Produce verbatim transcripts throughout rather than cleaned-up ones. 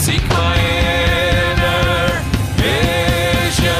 seek my inner vision.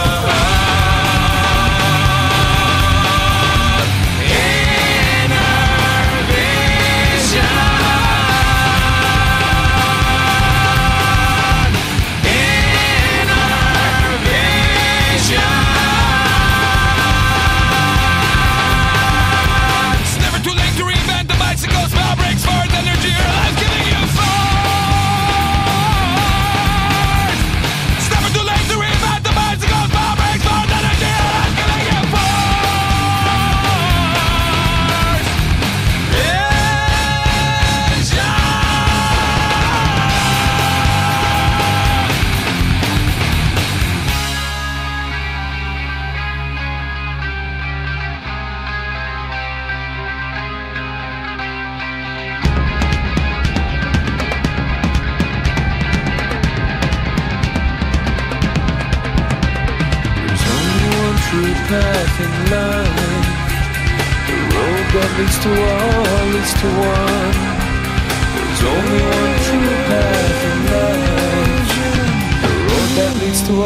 True path in life, the road that leads to all leads to one. There's only one true path in life, the road that leads to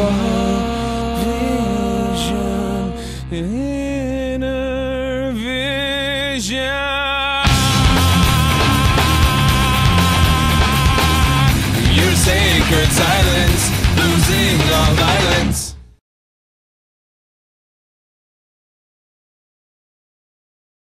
all vision, inner vision. Your sacred silence, losing all violence.